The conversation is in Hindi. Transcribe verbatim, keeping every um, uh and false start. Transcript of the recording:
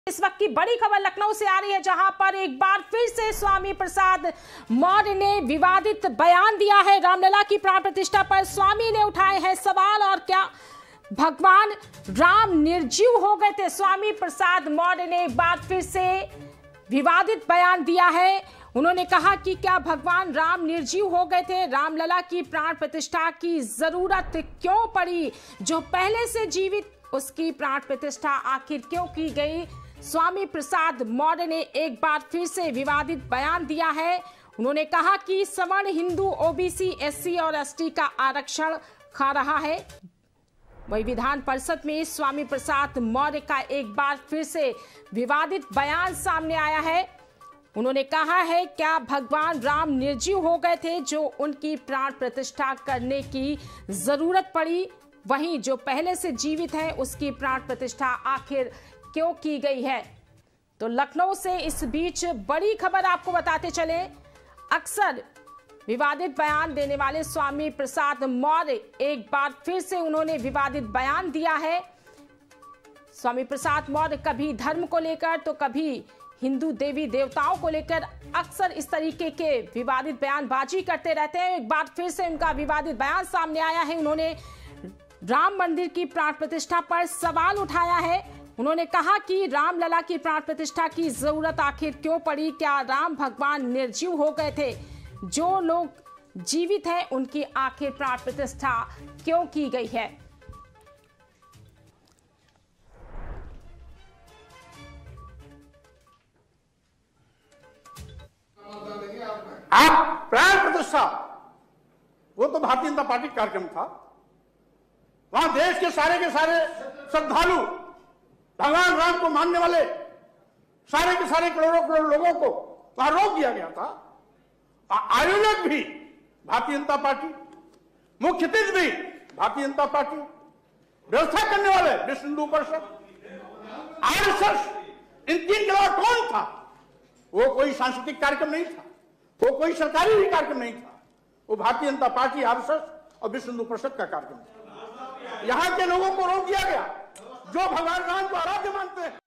इस वक्त की बड़ी खबर लखनऊ से आ रही है, जहां पर एक बार फिर से स्वामी प्रसाद मौर्य ने विवादित बयान दिया है। रामलला की प्राण प्रतिष्ठा पर स्वामी ने उठाए हैं सवाल। और क्या भगवान राम निर्जीव हो गए थे? स्वामी प्रसाद मौर्य ने एक बार फिर से विवादित बयान दिया है। उन्होंने कहा कि क्या भगवान राम निर्जीव हो गए थे? रामलला की प्राण प्रतिष्ठा की जरूरत क्यों पड़ी? जो पहले से जीवित, उसकी प्राण प्रतिष्ठा आखिर क्यों की गई? स्वामी प्रसाद मौर्य ने एक बार फिर से विवादित बयान दिया है। उन्होंने कहा कि सवर्ण, हिंदू, ओबीसी, एससी और एसटी का आरक्षण खा रहा है। वही विधान परिषद में स्वामी प्रसाद मौर्य का एक बार फिर से विवादित बयान सामने आया है। उन्होंने कहा है, क्या भगवान राम निर्जीव हो गए थे जो उनकी प्राण प्रतिष्ठा करने की जरूरत पड़ी? वहीं जो पहले से जीवित है, उसकी प्राण प्रतिष्ठा आखिर क्यों की गई है? तो लखनऊ से इस बीच बड़ी खबर आपको बताते चले। अक्सर विवादित बयान देने वाले स्वामी प्रसाद मौर्य एक बार फिर से उन्होंने विवादित बयान दिया है। स्वामी प्रसाद मौर्य कभी धर्म को लेकर तो कभी हिंदू देवी देवताओं को लेकर अक्सर इस तरीके के विवादित बयानबाजी करते रहते हैं। एक बार फिर से उनका विवादित बयान सामने आया है। उन्होंने राम मंदिर की प्राण प्रतिष्ठा पर सवाल उठाया है। उन्होंने कहा कि रामलला की प्राण प्रतिष्ठा की जरूरत आखिर क्यों पड़ी? क्या राम भगवान निर्जीव हो गए थे? जो लोग जीवित हैं, उनकी आखिर प्राण प्रतिष्ठा क्यों की गई है? आप प्राण प्रतिष्ठा, वो तो भारतीय जनता पार्टी कार्यक्रम था। वहां देश के सारे के सारे श्रद्धालु, भगवान राम को मानने वाले सारे के सारे करोड़ों करोड़ लोगों को वहां रोक दिया गया था। आयोजक भी भारतीय जनता पार्टी, मुख्य अतिथि भी भारतीय जनता पार्टी, व्यवस्था करने वाले विश्व हिंदू परिषद, आरएसएस, इन तीन के अलावा कौन था? वो कोई सांस्कृतिक कार्यक्रम नहीं था, वो कोई सरकारी भी कार्यक्रम नहीं था। वो भारतीय जनता पार्टी, आरएसएस और विश्व हिंदू परिषद का कार्यक्रम था। यहां के लोगों को रोक दिया गया जो भगवान राम को आराध्य मानते हैं।